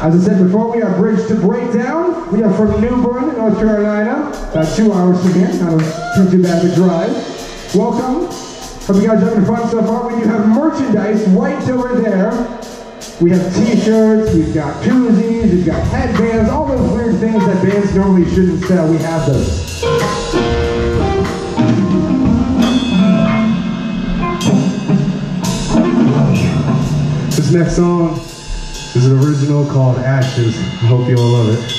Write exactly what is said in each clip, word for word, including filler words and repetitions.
As I said before, we have Bridge to Breakdown. We are from New Bern, North Carolina. About two hours from here. Not a, too, too bad of a drive. Welcome. Hope you guys are having fun so far. We do have merchandise right over there. We have t-shirts, we've got koozies, we've got headbands, all those weird things that bands normally shouldn't sell. We have those. This next song is an original called Ashes. I hope you all love it.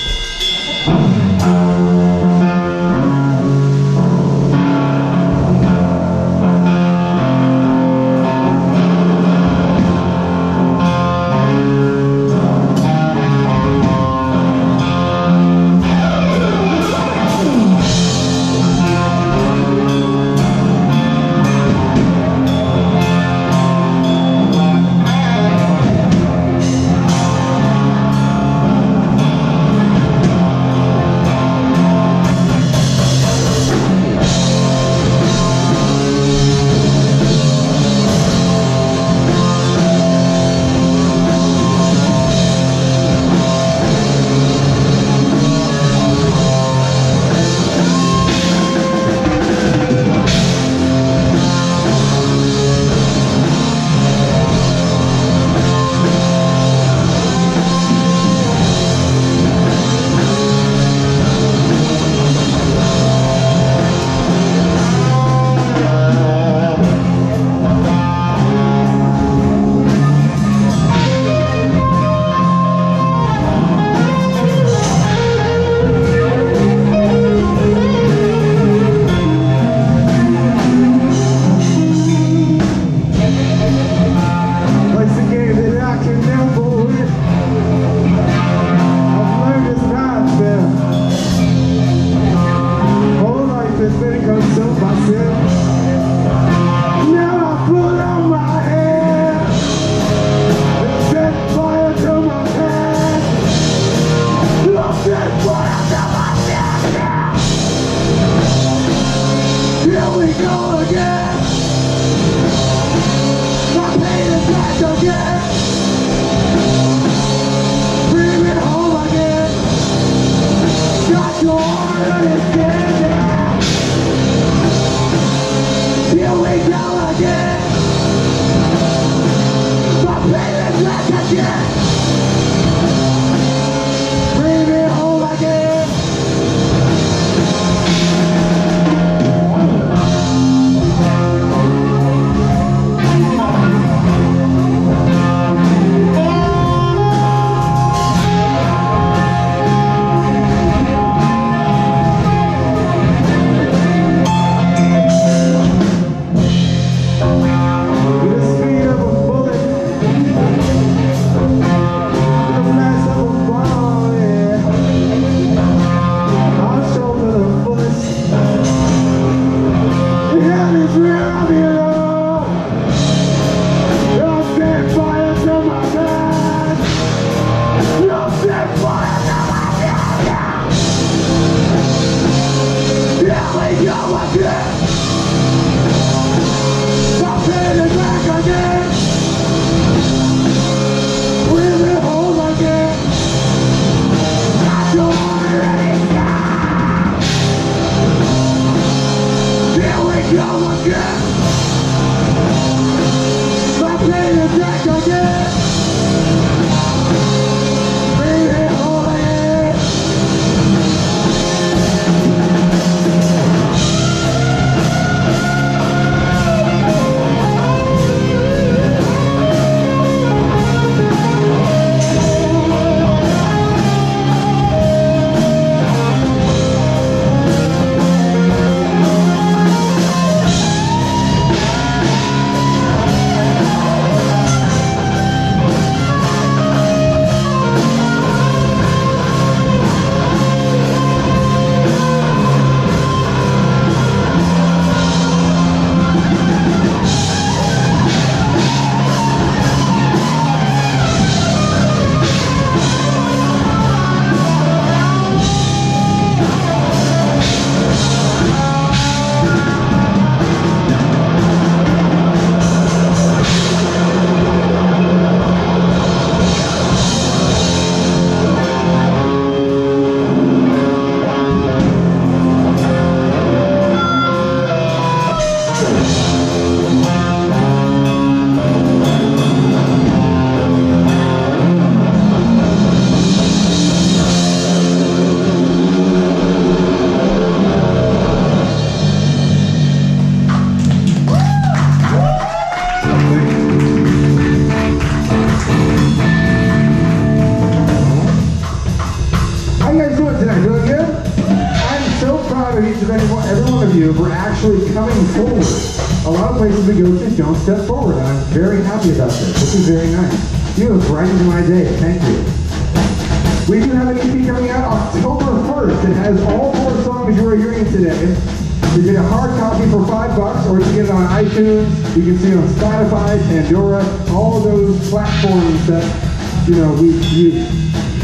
you guys doing tonight? Doing good? I'm so proud of each and every one, every one of you for actually coming forward. A lot of places we go to don't step forward, and I'm very happy about this. This is very nice. You have brightened my day. Thank you. We do have an E P coming out October first. It has all four songs you are hearing today. You get a hard copy for five bucks, or you can get it on iTunes. You can see it on Spotify, Pandora, all of those platforms that, you know, we use.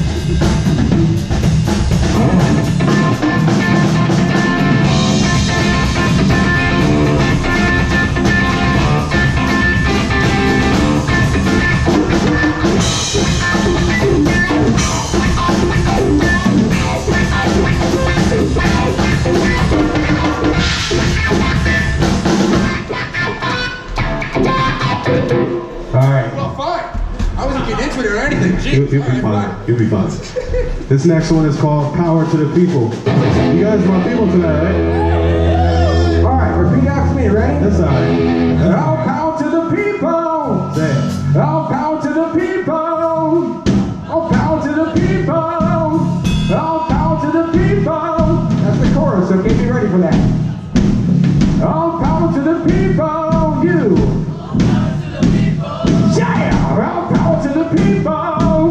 You'll, you'll be fine. You'll be fine. This next one is called Power to the People. You guys are my people tonight, right? Alright, repeat after me, ready? That's alright. All power to the people! Say it. All power to the people! All power to the people! All power to the people! That's the chorus, so get me ready for that. All power to the people! You! Yeah! All power to the people!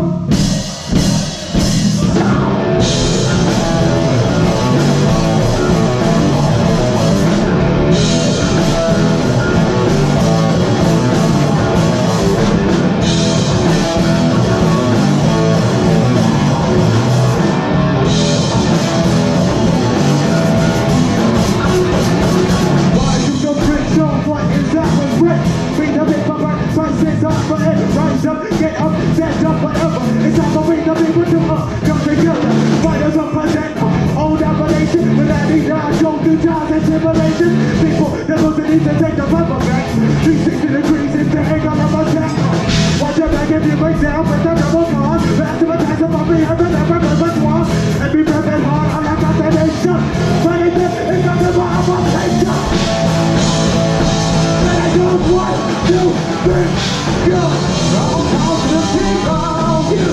People that look need to take the rubber back. three sixty degrees is the angle of attack. Watch your back if you break down with the double card. Back to the tax of me, I will never go but one. And be prepared hard, I like that they ain't shut. But it's it, it's not the bar of a nation. And I go one, two, three, go. All power to the people, you.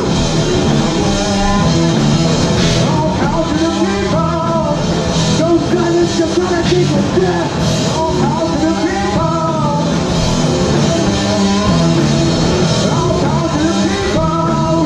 All power to the people. Don't silence your brother, people, death. All power to the people. All power to the people.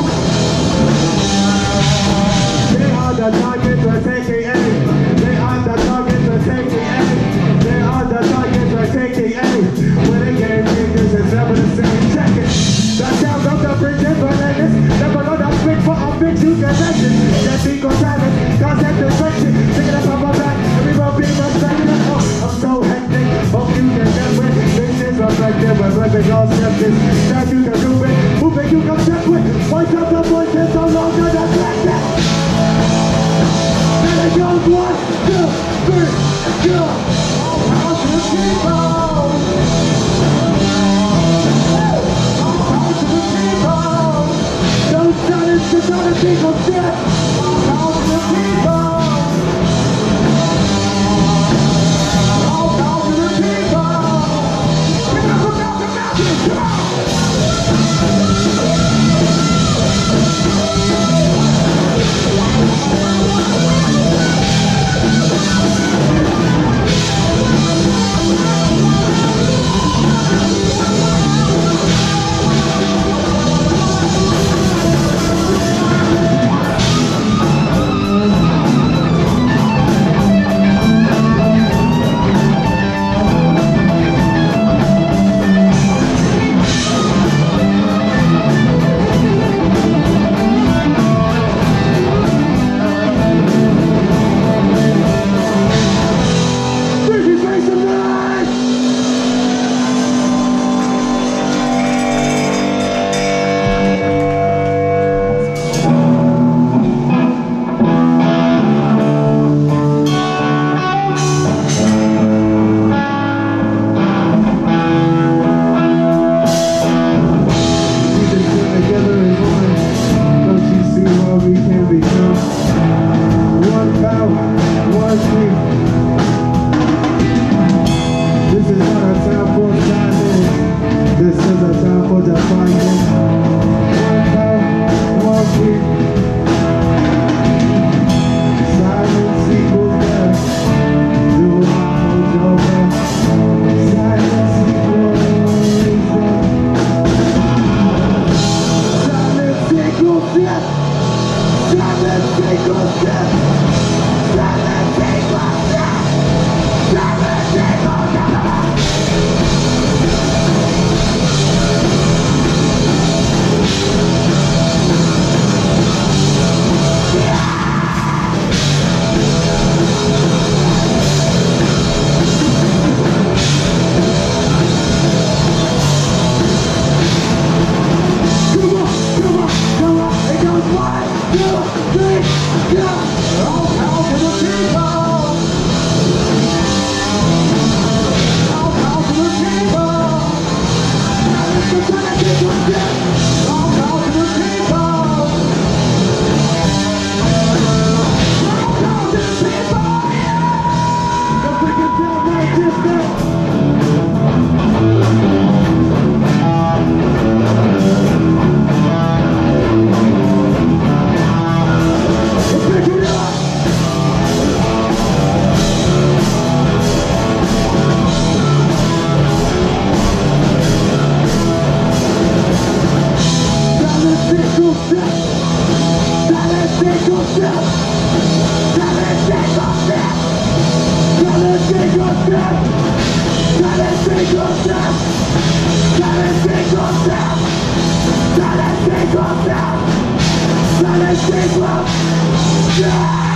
They are the target for taking aim. They are the target for taking aim. They are the target for taking aim. When the game changes, it's never the same. Check it. The sound of the bridges for ladies. Never know that speak for a big you can mention. That beat goes silent. Concept is friendship. Taking it from my back. Everybody be much better than oh, I'm so hectic. Hope you can get with. This is effective. When living all skeptics. That you can do it. Moving you can step with. Voice of the voices no longer the black. Then it goes one, two, three, go. All power to the people. All power to the people. Don't silence the other people's death. All power to the people. All power to the people. Give it up for Malcolm Malcolm. Come on. Yeah!